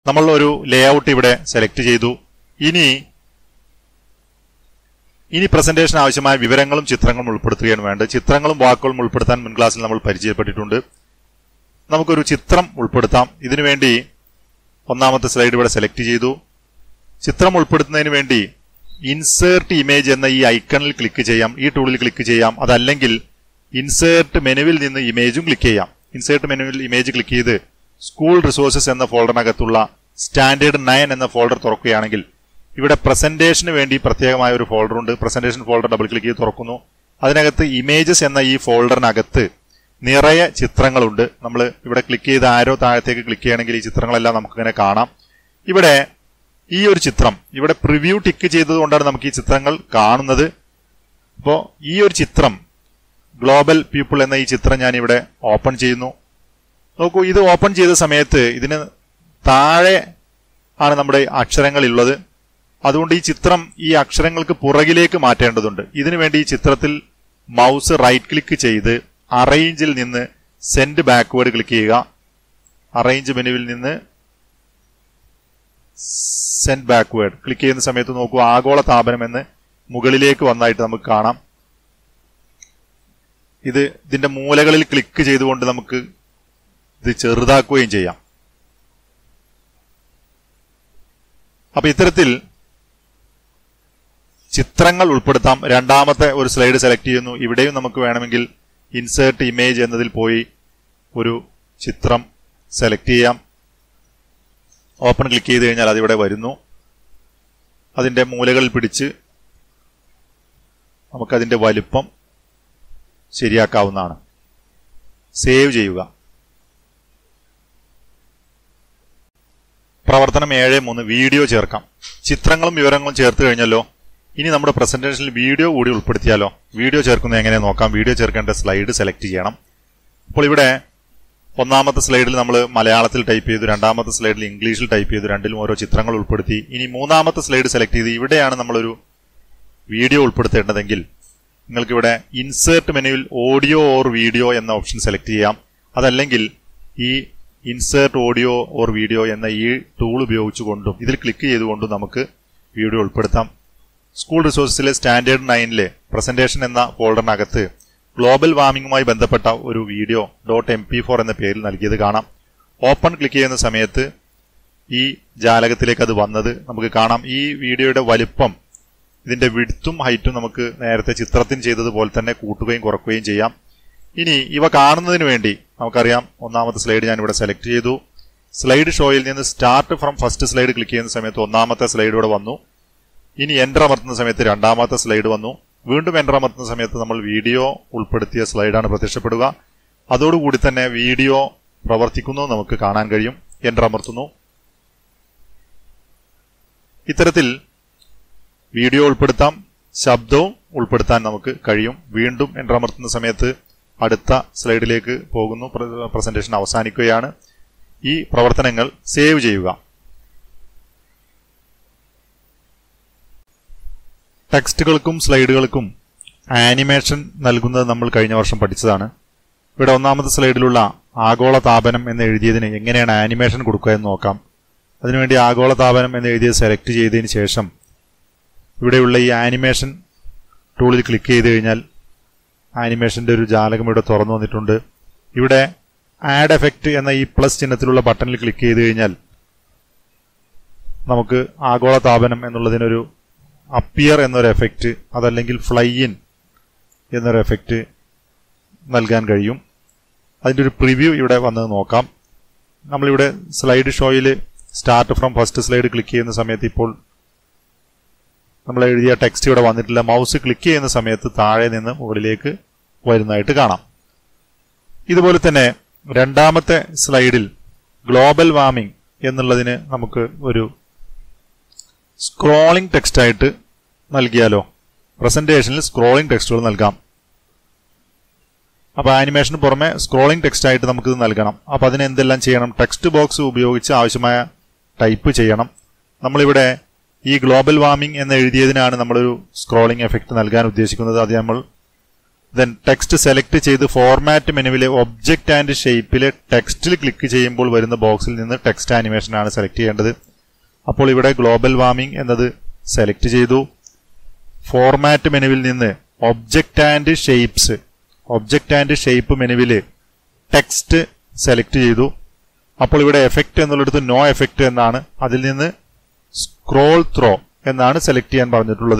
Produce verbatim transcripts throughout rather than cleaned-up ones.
നമ്മൾ ഒരു ലേഔട്ട് ഇവിടെ സെലക്ട് ചെയ്തു. ഇനി ഇനി പ്രസന്റേഷൻ ആവശ്യമായ വിവരങ്ങളും ചിത്രങ്ങളും ഉൾപ്പെടുത്തുകയാണ് വേണ്ടത്. ചിത്രങ്ങളും വാക്കുകളും ഉൾപ്പെടുത്താൻ മുൻ ക്ലാസ്സിൽ നമ്മൾ പരിചയപ്പെട്ടിട്ടുണ്ട്. നമുക്കൊരു ചിത്രം ഉൾപ്പെടുത്താം. ഇതിനുവേണ്ടി ഒന്നാമത്തെ സ്ലൈഡ് ഇവിടെ സെലക്ട് ചെയ്തു. ചിത്രം ഉൾപ്പെടുത്തുന്നതിന് വേണ്ടി ഇൻസേർട്ട് ഇമേജ് എന്ന ഈ ഐക്കണിൽ ക്ലിക്ക് ചെയ്യാം, ഈ ടൂളിൽ ക്ലിക്ക് ചെയ്യാം. അതല്ലെങ്കിൽ ഇൻസേർട്ട് മെനുവിൽ നിന്ന് ഇമേജും ക്ലിക്ക് ചെയ്യാം. ഇൻസേർട്ട് മെനുവിൽ ഇമേജ് ക്ലിക്ക് ചെയ്ത് സ്കൂൾ റിസോഴ്സസ് എന്ന ഫോൾഡറിനകത്തുള്ള സ്റ്റാൻഡേർഡ് നയൻ എന്ന ഫോൾഡർ തുറക്കുകയാണെങ്കിൽ ഇവിടെ പ്രസന്റേഷന് വേണ്ടി പ്രത്യേകമായ ഒരു ഫോൾഡർ ഉണ്ട്. പ്രസന്റേഷൻ ഫോൾഡർ ഡബിൾ ക്ലിക്ക് ചെയ്ത് തുറക്കുന്നു. അതിനകത്ത് ഇമേജസ് എന്ന ഈ ഫോൾഡറിനകത്ത് നിറയെ ചിത്രങ്ങളുണ്ട്. നമ്മൾ ഇവിടെ ക്ലിക്ക് ചെയ്ത് ആരോ താഴത്തേക്ക് ക്ലിക്ക് ചെയ്യണമെങ്കിൽ ഈ ചിത്രങ്ങളെല്ലാം നമുക്കിങ്ങനെ കാണാം. ഇവിടെ ഈ ഒരു ചിത്രം ഇവിടെ പ്രിവ്യൂ ടിക്ക് ചെയ്തത് കൊണ്ടാണ് നമുക്ക് ഈ ചിത്രങ്ങൾ കാണുന്നത്. അപ്പോൾ ഈ ഒരു ചിത്രം ഗ്ലോബൽ പീപ്പിൾ എന്ന ഈ ചിത്രം ഞാൻ ഇവിടെ ഓപ്പൺ ചെയ്യുന്നു. നോക്കൂ, ഇത് ഓപ്പൺ ചെയ്ത സമയത്ത് ഇതിന് താഴെ ആണ് നമ്മുടെ അക്ഷരങ്ങൾ ഉള്ളത്. അതുകൊണ്ട് ഈ ചിത്രം ഈ അക്ഷരങ്ങൾക്ക് പുറകിലേക്ക് മാറ്റേണ്ടതുണ്ട്. ഇതിനു വേണ്ടി ഈ ചിത്രത്തിൽ മൗസ് റൈറ്റ് ക്ലിക്ക് ചെയ്ത് അറേഞ്ചിൽ നിന്ന് സെൻഡ് ബാക്ക്വേർഡ് ക്ലിക്ക് ചെയ്യുക. അറേഞ്ച് മെനുവിൽ നിന്ന് സെൻഡ് ബാക്ക്വേർഡ് ക്ലിക്ക് ചെയ്യുന്ന സമയത്ത് നോക്കൂ, ആഗോള താപനം എന്ന് മുകളിലേക്ക് വന്നായിട്ട് നമുക്ക് കാണാം. ഇത് ഇതിന്റെ മൂലകളിൽ ക്ലിക്ക് ചെയ്തുകൊണ്ട് നമുക്ക് ഇത് ചെറുതാക്കുകയും ചെയ്യാം. അപ്പൊ ഇത്തരത്തിൽ ചിത്രങ്ങൾ ഉൾപ്പെടുത്താം. രണ്ടാമത്തെ ഒരു സ്ലൈഡ് സെലക്ട് ചെയ്യുന്നു. ഇവിടെയും നമുക്ക് വേണമെങ്കിൽ ഇൻസേർട്ട് ഇമേജ് എന്നതിൽ പോയി ഒരു ചിത്രം സെലക്ട് ചെയ്യാം. ഓപ്പൺ ക്ലിക്ക് ചെയ്ത് കഴിഞ്ഞാൽ അതിവിടെ വരുന്നു. അതിന്റെ മൂലകളിൽ പിടിച്ച് നമുക്കതിന്റെ വലിപ്പം ശരിയാക്കാവുന്നതാണ്. സേവ് ചെയ്യുക. പ്രവർത്തനം ഏഴ് മൂന്ന് വീഡിയോ ചേർക്കാം. ചിത്രങ്ങളും വിവരങ്ങളും ചേർത്ത് കഴിഞ്ഞല്ലോ. ഇനി നമ്മുടെ പ്രസന്റേഷനിൽ വീഡിയോ കൂടി ഉൾപ്പെടുത്തിയാലോ? വീഡിയോ ചേർക്കുന്നത് എങ്ങനെ നോക്കാം. വീഡിയോ ചേർക്കേണ്ട സ്ലൈഡ് സെലക്ട് ചെയ്യണം. അപ്പോൾ ഇവിടെ ഒന്നാമത്തെ സ്ലൈഡിൽ നമ്മൾ മലയാളത്തിൽ ടൈപ്പ് ചെയ്തു, രണ്ടാമത്തെ സ്ലൈഡിൽ ഇംഗ്ലീഷിൽ ടൈപ്പ് ചെയ്തു, രണ്ടിലും ഓരോ ചിത്രങ്ങൾ ഉൾപ്പെടുത്തി. ഇനി മൂന്നാമത്തെ സ്ലൈഡ് സെലക്ട് ചെയ്ത് ഇവിടെയാണ് നമ്മളൊരു വീഡിയോ ഉൾപ്പെടുത്തേണ്ടതെങ്കിൽ നിങ്ങൾക്കിവിടെ ഇൻസേർട്ട് മെനുവിൽ ഓഡിയോ ഓർ വീഡിയോ എന്ന ഓപ്ഷൻ സെലക്ട് ചെയ്യാം. അതല്ലെങ്കിൽ ഈ ഇൻസേർട്ട് ഓഡിയോ ഓർ വീഡിയോ എന്ന ഈ ടൂൾ ഉപയോഗിച്ചുകൊണ്ടും ഇതിൽ ക്ലിക്ക് ചെയ്തുകൊണ്ടും നമുക്ക് വീഡിയോ ഉൾപ്പെടുത്താം. സ്കൂൾ റിസോഴ്സിലെ സ്റ്റാൻഡേർഡ് നയനിലെ പ്രസന്റേഷൻ എന്ന ഫോൾഡറിനകത്ത് ഗ്ലോബൽ വാർമിംഗുമായി ബന്ധപ്പെട്ട ഒരു video dot M P four എന്ന പേരിൽ നൽകിയത് കാണാം. ഓപ്പൺ ക്ലിക്ക് ചെയ്യുന്ന സമയത്ത് ഈ ജാലകത്തിലേക്ക് അത് വന്നത് നമുക്ക് കാണാം. ഈ വീഡിയോയുടെ വലിപ്പം, ഇതിന്റെ വിഡ്ത്തും ഹൈറ്റും നമുക്ക് നേരത്തെ ചിത്രത്തിന് ചെയ്തതുപോലെ തന്നെ കൂട്ടുകയും കുറക്കുകയും ചെയ്യാം. ഇനി ഇവ കാണുന്നതിന് വേണ്ടി നമുക്കറിയാം, ഒന്നാമത്തെ സ്ലൈഡ് ഞാൻ ഇവിടെ സെലക്ട് ചെയ്തു. സ്ലൈഡ് ഷോയിൽ നിന്ന് start from first slide click ചെയ്യുന്ന സമയത്ത് ഒന്നാമത്തെ സ്ലൈഡ് ഇവിടെ വന്നു. ഇനി എൻ്റർ അമർത്തുന്ന സമയത്ത് രണ്ടാമത്തെ സ്ലൈഡ് വന്നു. വീണ്ടും എൻ്റർ അമർത്തുന്ന സമയത്ത് നമ്മൾ വീഡിയോ ഉൾപ്പെടുത്തിയ സ്ലൈഡാണ് പ്രത്യക്ഷപ്പെടുക. അതോടുകൂടി തന്നെ വീഡിയോ പ്രവർത്തിക്കുന്നു നമുക്ക് കാണാൻ കഴിയും. എൻ്റർ അമർത്തുന്നു. ഇത്തരത്തിൽ വീഡിയോ ഉൾപ്പെടുത്താം, ശബ്ദവും ഉൾപ്പെടുത്താൻ നമുക്ക് കഴിയും. വീണ്ടും എൻ്റർ അമർത്തുന്ന സമയത്ത് അടുത്ത സ്ലൈഡിലേക്ക് പോകുന്നു. പ്രസന്റേഷൻ അവസാനിക്കുകയാണ്. ഈ പ്രവർത്തനങ്ങൾ സേവ് ചെയ്യുക. ടെക്സ്റ്റുകൾക്കും സ്ലൈഡുകൾക്കും ആനിമേഷൻ നൽകുന്നത് നമ്മൾ കഴിഞ്ഞ വർഷം പഠിച്ചതാണ്. ഇവിടെ ഒന്നാമത്തെ സ്ലൈഡിലുള്ള ആഗോള താപനം എന്ന് എഴുതിയതിന് എങ്ങനെയാണ് ആനിമേഷൻ കൊടുക്കുക എന്ന് നോക്കാം. അതിനുവേണ്ടി ആഗോള താപനം എന്ന് എഴുതിയത് സെലക്ട് ചെയ്തതിന് ശേഷം ഇവിടെയുള്ള ഈ ആനിമേഷൻ ടൂളിൽ ക്ലിക്ക് ചെയ്ത് കഴിഞ്ഞാൽ ആനിമേഷന്റെ ഒരു ജാലകം ഇവിടെ തുറന്നു വന്നിട്ടുണ്ട്. ഇവിടെ ആഡ് എഫക്റ്റ് എന്ന ഈ പ്ലസ് ചിഹ്നത്തിലുള്ള ബട്ടണിൽ ക്ലിക്ക് ചെയ്ത് കഴിഞ്ഞാൽ നമുക്ക് ആഗോള താപനം എന്നുള്ളതിനൊരു അപ്പിയർ എന്നൊരു എഫക്റ്റ്, അതല്ലെങ്കിൽ ഫ്ലൈ ഇൻ എന്നൊരു എഫക്റ്റ് നൽകാൻ കഴിയും. അതിൻ്റെ ഒരു പ്രിവ്യൂ ഇവിടെ വന്നത് നോക്കാം. നമ്മളിവിടെ സ്ലൈഡ് ഷോയിൽ start from first slide click ചെയ്യുന്ന സമയത്ത് ഇപ്പോൾ നമ്മൾ എഴുതിയ ടെക്സ്റ്റ് ഇവിടെ വന്നിട്ടില്ല. മൗസ് ക്ലിക്ക് ചെയ്യുന്ന സമയത്ത് താഴെ നിന്ന് മുകളിലേക്ക് വരുന്നതായിട്ട് കാണാം. ഇതുപോലെ തന്നെ രണ്ടാമത്തെ സ്ലൈഡിൽ ഗ്ലോബൽ വാർമിംഗ് എന്നുള്ളതിന് നമുക്ക് ഒരു സ്ക്രോളിംഗ് ടെക്സ്റ്റായിട്ട് നൽകിയാലോ? പ്രസന്റേഷനിൽ സ്ക്രോളിംഗ് ടെക്സ്റ്റുകൾ നൽകാം. അപ്പോൾ ആനിമേഷന് പുറമെ സ്ക്രോളിംഗ് ടെക്സ്റ്റായിട്ട് നമുക്കിത് നൽകണം. അപ്പോൾ അതിന് എന്തെല്ലാം ചെയ്യണം? ടെക്സ്റ്റ് ബോക്സ് ഉപയോഗിച്ച് ആവശ്യമായ ടൈപ്പ് ചെയ്യണം. നമ്മളിവിടെ ഈ ഗ്ലോബൽ വാർമിംഗ് എന്ന് എഴുതിയതിനാണ് നമ്മളൊരു സ്ക്രോളിംഗ് എഫക്റ്റ് നൽകാൻ ഉദ്ദേശിക്കുന്നത്. അത് നമ്മൾ ദെൻ ടെക്സ്റ്റ് സെലക്ട് ചെയ്ത് ഫോർമാറ്റ് മെനുവിലെ ഒബ്ജക്റ്റ് ആൻഡ് ഷേപ്പിലെ ടെക്സ്റ്റിൽ ക്ലിക്ക് ചെയ്യുമ്പോൾ വരുന്ന ബോക്സിൽ നിന്ന് ടെക്സ്റ്റ് ആനിമേഷൻ ആണ് സെലക്ട് ചെയ്യേണ്ടത്. അപ്പോൾ ഇവിടെ ഗ്ലോബൽ വാർമിംഗ് എന്നത് സെലക്ട് ചെയ്തു. ഫോർമാറ്റ് മെനുവിൽ നിന്ന് object and shapes object and shape മെനുവിൽ ടെക്സ്റ്റ് സെലക്ട് ചെയ്തു. അപ്പോൾ ഇവിടെ എഫക്റ്റ് എന്നുള്ളിടത്ത് നോ എഫക്റ്റ് എന്നാണ്. അതിൽ നിന്ന് സ്ക്രോൾ ത്രോ എന്നാണ് സെലക്ട് ചെയ്യാൻ പറഞ്ഞിട്ടുള്ളത്.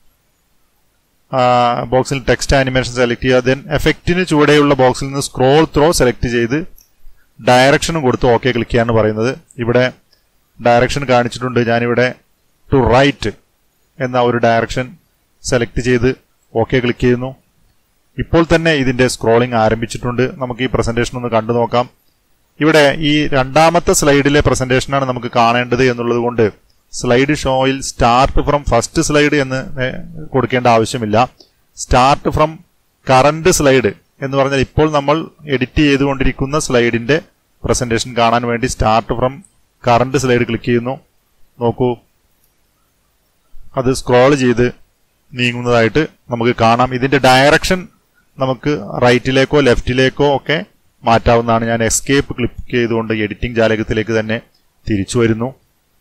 ബോക്സിൽ ടെക്സ്റ്റ് ആനിമേഷൻ സെലക്ട് ചെയ്യുക. ദെൻ എഫക്റ്റിന് ചുവടെയുള്ള ബോക്സിൽ നിന്ന് സ്ക്രോൾ ത്രോ സെലക്ട് ചെയ്ത് ഡയറക്ഷനും കൊടുത്ത് ഓക്കെ ക്ലിക്ക് ചെയ്യാനാണ് പറയുന്നത്. ഇവിടെ ഡയറക്ഷൻ കാണിച്ചിട്ടുണ്ട്. ഞാനിവിടെ ടു റൈറ്റ് എന്ന ഒരു ഡയറക്ഷൻ സെലക്ട് ചെയ്ത് ഓക്കെ ക്ലിക്ക് ചെയ്യുന്നു. ഇപ്പോൾ തന്നെ ഇതിന്റെ സ്ക്രോളിംഗ് ആരംഭിച്ചിട്ടുണ്ട്. നമുക്ക് ഈ പ്രസന്റേഷൻ ഒന്ന് കണ്ടു നോക്കാം. ഇവിടെ ഈ രണ്ടാമത്തെ സ്ലൈഡിലെ പ്രസന്റേഷനാണ് നമുക്ക് കാണേണ്ടത് എന്നുള്ളത് കൊണ്ട് സ്ലൈഡ് ഷോയിൽ സ്റ്റാർട്ട് ഫ്രം ഫസ്റ്റ് സ്ലൈഡ് എന്ന് കൊടുക്കേണ്ട ആവശ്യമില്ല. സ്റ്റാർട്ട് ഫ്രം കറന്റ് സ്ലൈഡ് എന്ന് പറഞ്ഞാൽ ഇപ്പോൾ നമ്മൾ എഡിറ്റ് ചെയ്തുകൊണ്ടിരിക്കുന്ന സ്ലൈഡിന്റെ പ്രസന്റേഷൻ കാണാൻ വേണ്ടി start from current slide click ചെയ്യുന്നു. നോക്കൂ, അത് സ്ക്രോൾ ചെയ്ത് നീങ്ങുന്നതായിട്ട് നമുക്ക് കാണാം. ഇതിന്റെ ഡയറക്ഷൻ നമുക്ക് റൈറ്റിലേക്കോ ലെഫ്റ്റിലേക്കോ ഒക്കെ മാറ്റാവുന്നതാണ്. ഞാൻ എസ്കേപ്പ് ക്ലിക്ക് ചെയ്തുകൊണ്ട് എഡിറ്റിംഗ് ജാലകത്തിലേക്ക് തന്നെ തിരിച്ചു വരുന്നു.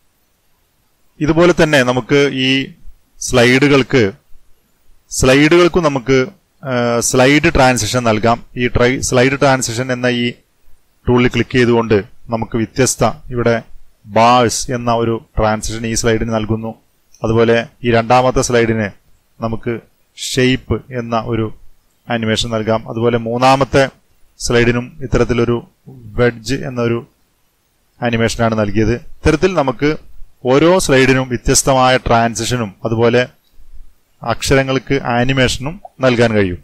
ഇതുപോലെ തന്നെ നമുക്ക് ഈ സ്ലൈഡുകൾക്ക് സ്ലൈഡുകൾക്കും നമുക്ക് സ്ലൈഡ് ട്രാൻസിഷൻ നൽകാം. ഈ ട്രൈ സ്ലൈഡ് ട്രാൻസിഷൻ എന്ന ഈ ടൂളിൽ ക്ലിക്ക് ചെയ്തുകൊണ്ട് നമുക്ക് വ്യത്യസ്ത ഇവിടെ ബാഴ്സ് എന്ന ഒരു ട്രാൻസിഷൻ ഈ സ്ലൈഡിന് നൽകുന്നു. അതുപോലെ ഈ രണ്ടാമത്തെ സ്ലൈഡിന് നമുക്ക് ഷേപ്പ് എന്ന ഒരു ആനിമേഷൻ നൽകാം. അതുപോലെ മൂന്നാമത്തെ സ്ലൈഡിനും ഇത്തരത്തിലൊരു വെഡ്ജ് എന്നൊരു ആനിമേഷനാണ് നൽകിയത്. ഇത്തരത്തിൽ നമുക്ക് ഓരോ സ്ലൈഡിനും വ്യത്യസ്തമായ ട്രാൻസിഷനും അതുപോലെ അക്ഷരങ്ങൾക്ക് ആനിമേഷനും നൽകാൻ കഴിയും.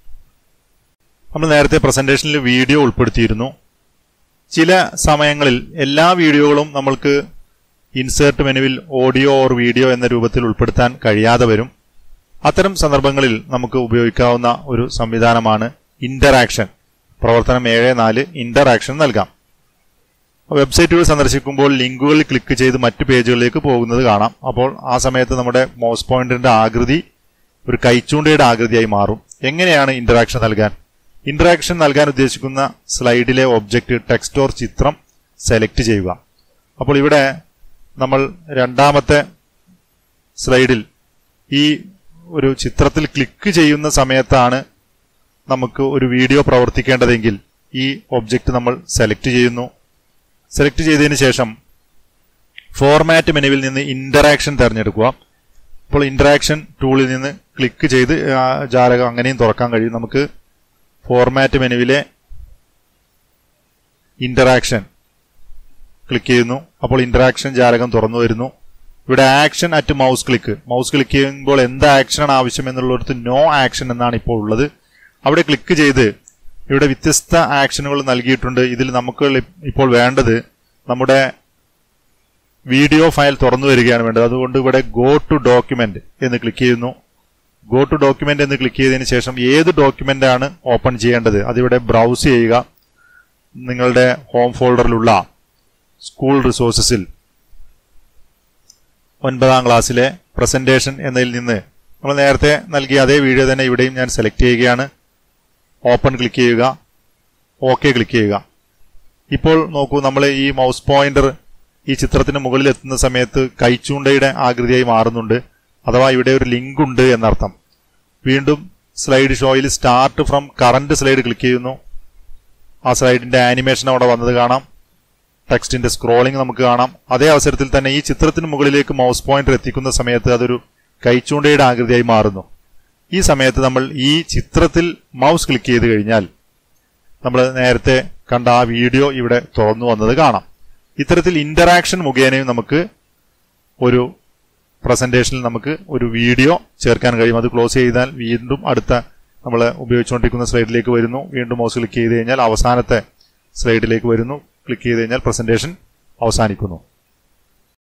നമ്മൾ നേരത്തെ പ്രസന്റേഷനിൽ വീഡിയോ ഉൾപ്പെടുത്തിയിരുന്നു. ചില സമയങ്ങളിൽ എല്ലാ വീഡിയോകളും നമ്മൾക്ക് ഇൻസേർട്ട് മെനുവിൽ ഓഡിയോ ഓർ വീഡിയോ എന്ന രൂപത്തിൽ ഉൾപ്പെടുത്താൻ കഴിയാതെ വരും. അത്തരം സന്ദർഭങ്ങളിൽ നമുക്ക് ഉപയോഗിക്കാവുന്ന ഒരു സംവിധാനമാണ് ഇന്ററാക്ഷൻ. പ്രവർത്തനം ഏഴ് നാല് ഇന്ററാക്ഷൻ നൽകാം. വെബ്സൈറ്റുകൾ സന്ദർശിക്കുമ്പോൾ ലിങ്കുകളിൽ ക്ലിക്ക് ചെയ്ത് മറ്റു പേജുകളിലേക്ക് പോകുന്നത് കാണാം. അപ്പോൾ ആ സമയത്ത് നമ്മുടെ മൗസ് പോയിന്ററിന്റെ ആകൃതി ഒരു കൈച്ചൂണ്ടയുടെ ആകൃതിയായി മാറും. എങ്ങനെയാണ് ഇന്ററാക്ഷൻ നൽകാൻ? ഇന്ററാക്ഷൻ നൽകാൻ ഉദ്ദേശിക്കുന്ന സ്ലൈഡിലെ ഒബ്ജക്റ്റ് ടെക്സ്റ്റ് ഓർ ചിത്രം സെലക്ട് ചെയ്യുക. അപ്പോൾ ഇവിടെ നമ്മൾ രണ്ടാമത്തെ സ്ലൈഡിൽ ഈ ഒരു ചിത്രത്തിൽ ക്ലിക്ക് ചെയ്യുന്ന സമയത്താണ് നമുക്ക് ഒരു വീഡിയോ പ്രവർത്തിക്കേണ്ടതെങ്കിൽ ഈ ഒബ്ജക്റ്റ് നമ്മൾ സെലക്ട് ചെയ്യുന്നു. സെലക്ട് ചെയ്തതിന് ശേഷം ഫോർമാറ്റ് മെനുവിൽ നിന്ന് ഇന്ററാക്ഷൻ തിരഞ്ഞെടുക്കുക. അപ്പോൾ ഇന്ററാക്ഷൻ ടൂളിൽ നിന്ന് ക്ലിക്ക് ചെയ്ത് ജാലകം അങ്ങനെയും തുറക്കാൻ കഴിയും. നമുക്ക് ഫോർമാറ്റ് മെനുവിലെ ഇന്ററാക്ഷൻ ക്ലിക്ക് ചെയ്യുന്നു. അപ്പോൾ ഇന്ററാക്ഷൻ ജാലകം തുറന്നു വരുന്നു. ഇവിടെ action at mouse click mouse click ചെയ്യുമ്പോൾ എന്ത് ആക്ഷനാണ് ആവശ്യം എന്നുള്ളിടത്ത് നോ ആക്ഷൻ എന്നാണ് ഇപ്പോൾ ഉള്ളത്. അവിടെ ക്ലിക്ക് ചെയ്ത് ഇവിടെ വ്യത്യസ്ത ആക്ഷനുകൾ നൽകിയിട്ടുണ്ട്. ഇതിൽ നമുക്ക് ഇപ്പോൾ വേണ്ടത് നമ്മുടെ വീഡിയോ ഫയൽ തുറന്നു വരികയാണ് വേണ്ടത്. അതുകൊണ്ട് ഇവിടെ ഗോ ടു ഡോക്യുമെന്റ് എന്ന് ക്ലിക്ക് ചെയ്യുന്നു. ഗോ ടു ഡോക്യുമെന്റ് എന്ന് ക്ലിക്ക് ചെയ്തതിന് ശേഷം ഏത് ഡോക്യുമെന്റ് ആണ് ഓപ്പൺ ചെയ്യേണ്ടത് അതിവിടെ ബ്രൗസ് ചെയ്യുക. നിങ്ങളുടെ ഹോം ഫോൾഡറിലുള്ള സ്കൂൾ റിസോഴ്സസിൽ ഒൻപതാം ക്ലാസ്സിലെ പ്രസന്റേഷൻ എന്നതിൽ നിന്ന് നമ്മൾ നേരത്തെ നൽകിയ അതേ വീഡിയോ തന്നെ ഇവിടെയും ഞാൻ സെലക്ട് ചെയ്യുകയാണ്. ഓപ്പൺ ക്ലിക്ക് ചെയ്യുക, ഓക്കെ ക്ലിക്ക് ചെയ്യുക. ഇപ്പോൾ നോക്കൂ, നമ്മൾ ഈ മൗസ് പോയിന്റർ ഈ ചിത്രത്തിന് മുകളിൽ എത്തുന്ന സമയത്ത് കൈച്ചൂണ്ടയുടെ ആകൃതിയായി മാറുന്നുണ്ട്. അഥവാ ഇവിടെ ഒരു ലിങ്ക് ഉണ്ട് എന്നർത്ഥം. വീണ്ടും സ്ലൈഡ് ഷോയിൽ start from current slide click ചെയ്യുന്നു. ആ സ്ലൈഡിന്റെ ആനിമേഷൻ അവിടെ വന്നത് കാണാം. ടെക്സ്റ്റിന്റെ സ്ക്രോളിംഗ് നമുക്ക് കാണാം. അതേ അവസരത്തിൽ തന്നെ ഈ ചിത്രത്തിന് മുകളിലേക്ക് മൗസ് പോയിന്റർ എത്തിക്കുന്ന സമയത്ത് അതൊരു കൈച്ചൂണ്ടയുടെ ആകൃതിയായി മാറുന്നു. ഈ സമയത്ത് നമ്മൾ ഈ ചിത്രത്തിൽ മൗസ് ക്ലിക്ക് ചെയ്ത് കഴിഞ്ഞാൽ നമ്മൾ നേരത്തെ കണ്ട ആ വീഡിയോ ഇവിടെ തുറന്നു വന്നത് കാണാം. ഇത്തരത്തിൽ ഇന്ററാക്ഷൻ മുഖേനയും നമുക്ക് ഒരു പ്രസന്റേഷനിൽ നമുക്ക് ഒരു വീഡിയോ ചേർക്കാൻ കഴിയും. അത് ക്ലോസ് ചെയ്താൽ വീണ്ടും അടുത്ത നമ്മൾ ഉപയോഗിച്ചുകൊണ്ടിരിക്കുന്ന സ്ലൈഡിലേക്ക് വരുന്നു. വീണ്ടും മൗസ് ക്ലിക്ക് ചെയ്ത് കഴിഞ്ഞാൽ അവസാനത്തെ സ്ലൈഡിലേക്ക് വരുന്നു. ക്ലിക്ക് ചെയ്ത് കഴിഞ്ഞാൽ പ്രസന്റേഷൻ അവസാനിക്കുന്നു.